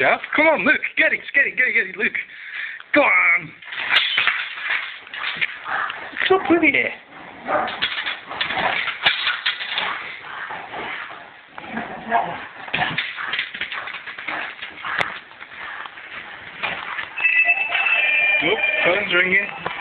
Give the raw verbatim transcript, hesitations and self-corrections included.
Japp. Come on, Luke. Get it, get it, get it, get it, Luke. Go on. What's up with you? Nope, phone's ringing.